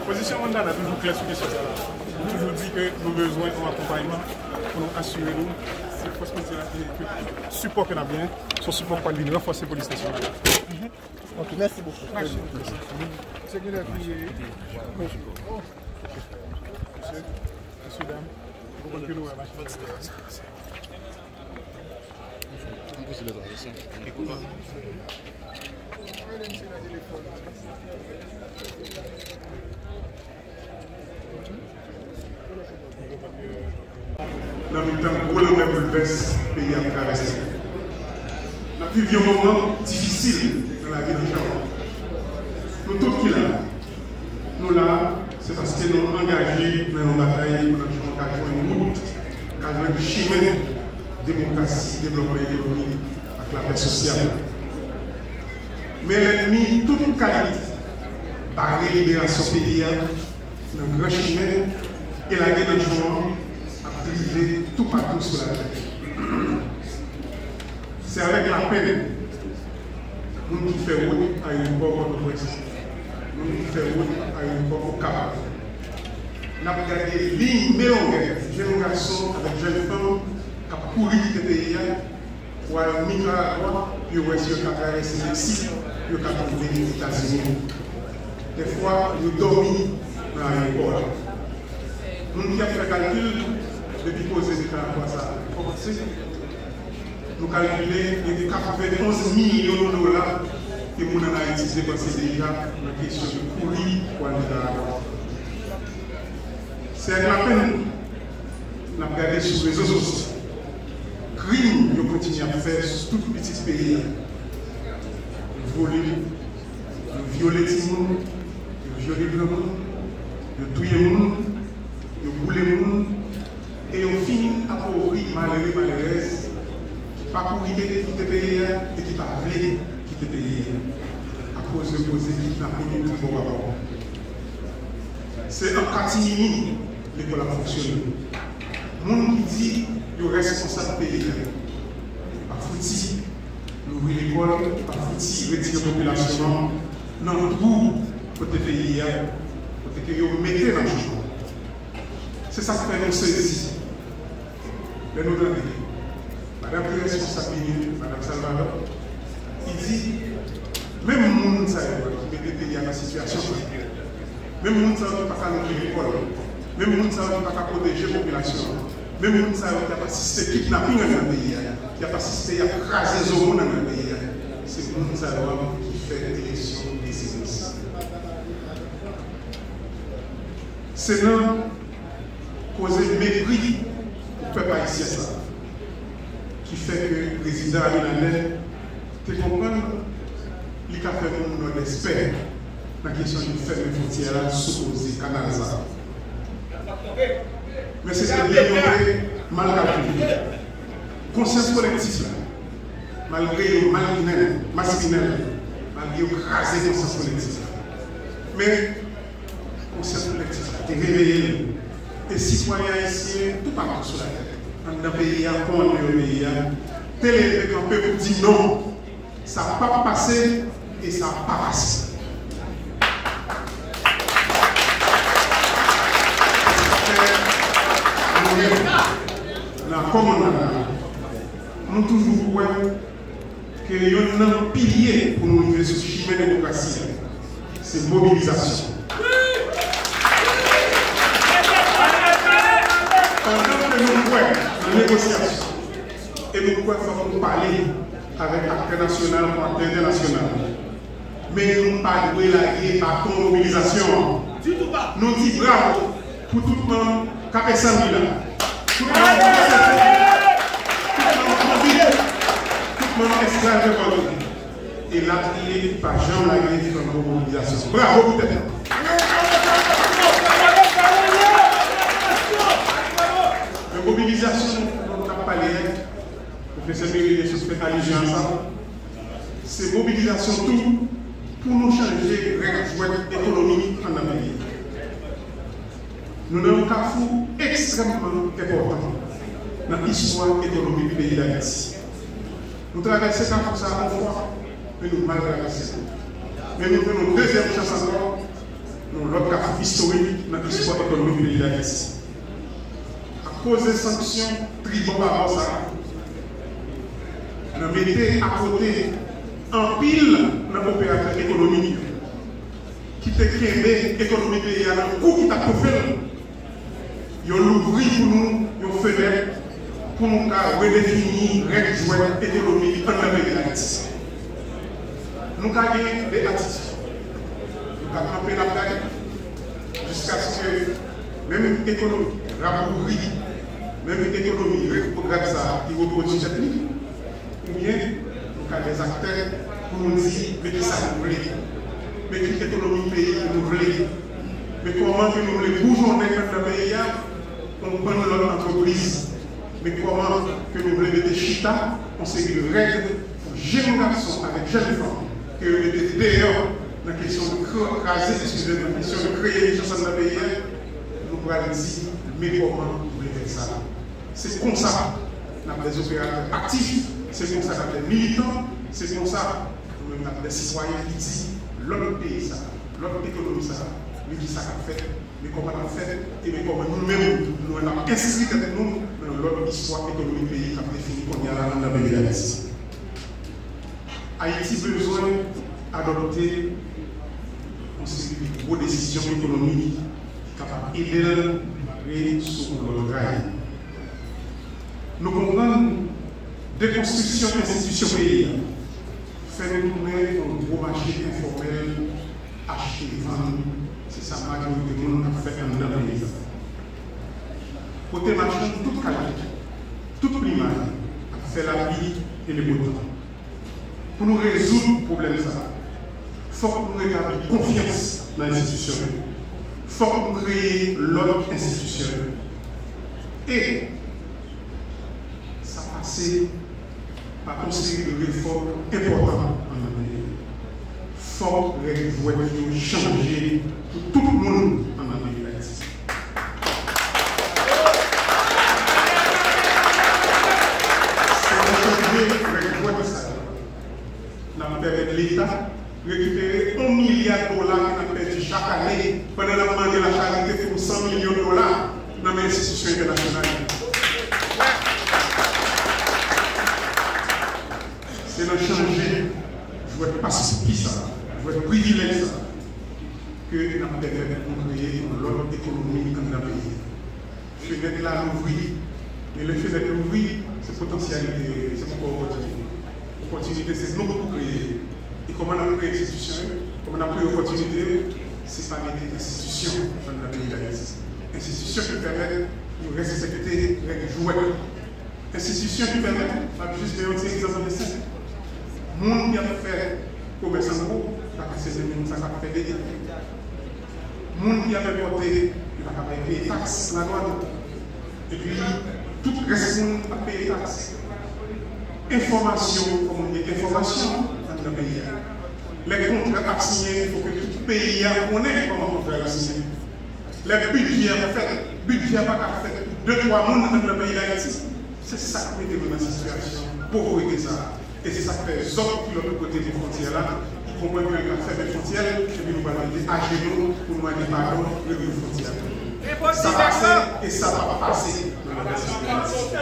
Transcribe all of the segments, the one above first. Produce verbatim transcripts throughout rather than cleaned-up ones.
position Mandana a toujours claire sur question. Nous toujours dit que nous avons besoin d'un accompagnement pour nous assurer nous. C'est force policière que support qu'on a bien, son support pour venir renforcer la police nationale. Ok, merci beaucoup. Merci. C'est qui l'a crié. Monsieur, monsieur, dame, vous comprenez que nous avons dans le temps où le même bouleverse le pays a traversé. Nous vivions un moment difficile dans la vie des gens. Nous tous qui là, nous là, c'est parce que nous sommes engagés dans une bataille pour nous engager une route, un chemin de démocratie, développement économique avec la paix sociale. Mais l'ennemi, toute qualité, par la libération pays, un grand chemin et la guerre de jour a privé tout partout sur la terre. C'est avec la peine nous qui faisons route à l'aéroport de l'Ouest, nous qui faisons route à l'aéroport au Cap. Nous avons regardé les lignes mélangées, jeunes garçons avec jeunes femmes qui ont couru quitter le pays pour aller au Nicaragua, puis où est-ce qu'ils ont traversé le Mexique, puis ils ont trouvé les États-Unis. Des fois, nous dormons dans l'aéroport. Nous qui avons fait le calcul depuis poser le Nicaragua, ça a commencé. Nous calculons les quatre-vingt-onze millions de dollars que nous avons utilisés pour déjà la question de courir pour aller Nicaragua. C'est avec la peine nous avons regardé sur les réseaux sociaux. Crimes nous continuons à faire sur tout petit pays. Nous volons, nous violons les gens, nous violons les gens, nous tuons les gens, nous boulons les gens, et on finit appauvri, malheureux, malheureuse, qui pas pour quitter le pays et qui pas voulu quitter le pays à cause de causes qui n'a pas eu tout pour avoir. C'est en catimini l'école a fonctionné. Le monde qui dit qu'il est responsable du pays, pas foutu, l'ouvrir l'école, pas foutu, retirer la population, dans le tout côté pays, côté que vous mettez dans le changement. C'est ça qui fait nous saisir. Mais nous donnons. Madame qui est responsable, Madame Salvador, il dit, même le monde qui met le pays dans la situation, même le monde qui ne peut pas ouvrir l'école, même le monde qui ne peut pas protéger la population, même le monde qui n'a pas assisté au kidnapping dans le pays, qui n'a pas assisté à écraser les hommes dans le pays, c'est le monde qui fait l'élection des séances. C'est là causer mépris pour le peuple haïtien qui fait que le président Abinader te comprendre qu'il a fait un expert dans la question du fait de frontière supposée Canada. Mais c'est ce qui mal calculé. Conscience collective, malgré le mal masculin, malgré le crasé conscience collective. Mais conscience collective a été réveillée. Et citoyens haïtiens, tout partout sur la terre, dans le pays, comme dans le pays, tel est le peuple dit non, ça n'a pas passé et ça n'a pas passé. Comme nous avons toujours vu qu'il y a un pilier pour nous vivre sur ce chemin de démocratie, c'est mobilisation. Pendant que nous pouvons en négociation et nous pouvons parler avec acteurs nationaux ou acteurs internationaux, mais nous ne pouvons pas la par ton mobilisation. Nous disons bravo pour tout le monde qui a fait ça. Tout le monde tout le monde esclave de votre vie. Et là, il est par Jean Lagré dans la mobilisation. Bravo pour être. La mobilisation dont on a parlé, le professeur Méride sur cette allégeance, c'est mobilisation tout pour nous changer les règles économiques en Amérique. Nous avons un carrefour extrêmement important dans l'histoire économique du pays d'Haïti. Nous traversons ce carrefour ça une fois, mais nous mal traversons. Mais nous prenons une deuxième chance encore, nous l'autre carrefour. étape historique dans l'histoire économique du pays d'Haïti. À cause des sanctions tribaux par ça, nous mettons à côté en pile dans l'opérateur économique qui te crée l'économie pays à un coup qui t'a fait. Ils ont ouvert pour nous, ils ont fait pour nous redéfinir les règles économiques dans le pays d'Haïti. Nous avons gagné des attitudes. Nous avons campé la blague jusqu'à ce que même l'économie, rabourie, même l'économie, regarde ça, il reproduit cette ligne. Ou bien, nous avons des acteurs pour nous dire, mais qui ça nous voulait, mais qui l'économie pays que nous voulons, mais comment que nous voulons bourgeonner dans le pays, on prend notre entreprise, mais comment que nous voulons mettre chita, on sait que règles pour jeunes garçons avec jeunes femmes, que nous mettons d'ailleurs dans la question de craser, excusez-moi, la question de créer des choses dans le pays, nous pourrons dire, mais comment nous voulons faire ça. C'est comme ça, nous avons des opérateurs actifs. C'est comme ça qu'on a des militants, c'est comme ça qu'on a des citoyens qui disent l'autre pays, ça, l'autre économie, ça, nous dit ça qu'on fait, mais comment on fait, et mais comment nous-mêmes, nous avons inscrit avec nous dans l'autre histoire économique du pays qui a défini qu'on y a là dans le pays d'Haïti. Haïti a besoin d'adopter une série de grosses décisions économiques capables d'aider à sur le rail. Nous comprenons déconstruction de l'institution pays, faire tourner un gros marché informel, acheter, vendre, c'est ça la majorité de monde qui a fait un dans le pays. Côté marchand, toute qualité, toute primaire, a fait la vie et le beau temps. Pour nous résoudre le problème, il faut que nous regardions confiance dans l'institution. Il faut que nous créions l'ordre institutionnel. Et ça passe par une série de réformes importantes en Amérique. Il faut que nous changer pour tout le monde en Amérique latine. L'État récupérer un milliard de dollars qu'on a perdu chaque année pendant la demande de la charité pour cent millions de dollars dans les institutions internationales. C'est le changer, je veux être pacifique ça, je veux être privilégié ça, que nous avons permis de créer l'ordre économique dans le pays. Le fait d'être là, l'ouvrir, mais le fait d'être l'ouvrir, c'est potentialité, c'est encore opportunité. L'opportunité, c'est nous pour créer. Et comment on a créé l'institution, comment on a créé l'opportunité, c'est pas mettre l'institution dans le pays d'Haïti. Institution qui permet de respecter les jouets. Institution qui permet, juste de donner un exemple de ça. Le monde qui a fait commerce en gros, c'est le monde qui a fait des dettes. Le monde qui a fait porter, il a payé des taxes, la douane. Et puis, tout le reste a payé des taxes. Information, comme on dit, information dans le pays. Les contrats à signer, il faut que tout le pays connaisse comment on fait signer. Les budgets à faire, budget à pas faire, deux, trois mondes dans le pays d'Haïti. C'est ça qui met dans la situation, pauvreté ça. Et c'est ça qui fait les autres qui l'autre côté des frontières là, qui comprennent que le fait des frontières, et puis nous allons dire à genoux pour nous dire pardon, le frontière. Ça va passer et ça va pas passer dans la situation.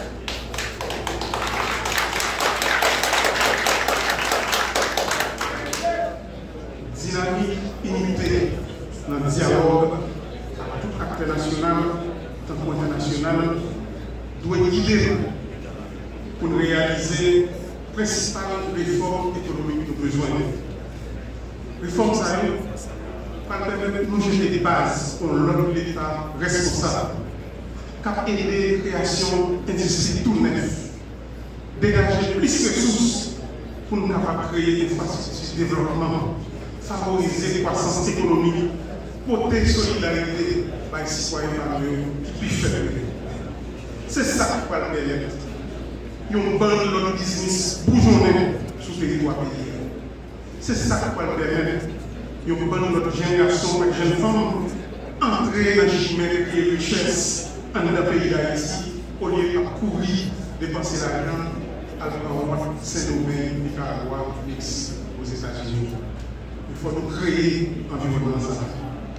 Dynamique, unité dans le dialogue à tout acteur national, tant qu'international, doit guider pour réaliser les principales réformes économiques que nous avons besoin. Réformes, ça va permettre de nous jeter des bases pour l'autre l'État responsable, qui aider la création d'industries tout neuf, dégager plus de ressources pour nous créer des infrastructures de développement, favoriser la croissance économique, porter solidarité par les citoyens qui puissent faire. C'est ça qui va le permettre. Ils ont banni leur business bourgeonner sur le territoire pays. C'est ça qui va le permettre. Ils ont banni notre génération, notre jeune femme, entrer dans le chemin de créer richesse dans le pays d'Haïti, au lieu de courir, dépenser l'argent à l'Europe, Saint-Domingue, Nicaragua, Mexique, aux États-Unis. Il faut nous créer un environnement.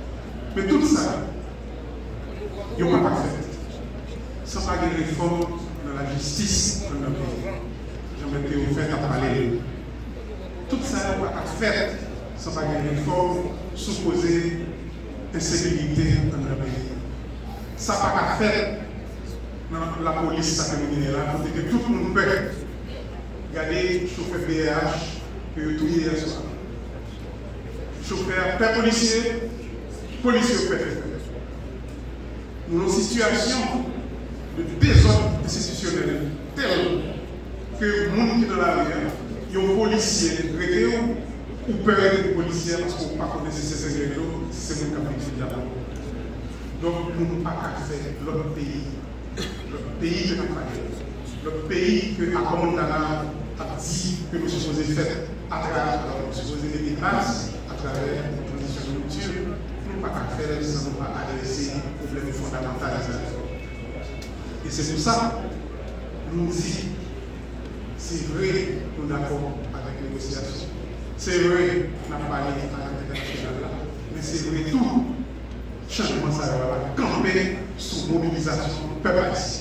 Mais tout ça, il n'y a pas fait. Sans pas de réforme dans la justice dans notre pays. J'aimerais que vous faites à parler. Tout ça, il n'y a pas fait sans pas de réforme supposée insécurité dans notre pays. Ça n'a pas fait dans la police, ça fait là, pour que tout le monde peut regarder le chauffeur B H que vous trouvez hier soir. Chauffeur, père policier, policier au père. Nous avons une situation de désordre institutionnel tel que le monde qui est dans la rue, il y a un policier réglé ou peur des policiers parce qu'on ne connaît pas ces ingrédients, c'est mon cap. Donc, nous n'avons pas qu'à faire l'autre pays. L'autre pays que nous avons fait. L'autre pays que la Commandana a dit que nous sommes supposés faire à travers, nous sommes supposés mettre des bases à travers une transition de rupture. Nous n'avons pas qu'à faire sans pas adresser les problèmes fondamentaux. Et c'est pour ça que nous disons, c'est vrai que nous sommes d'accord avec les négociations. C'est vrai qu'on a parlé à l'international là, mais c'est vrai tout. Changement, ça va camper sous mobilisation peuple.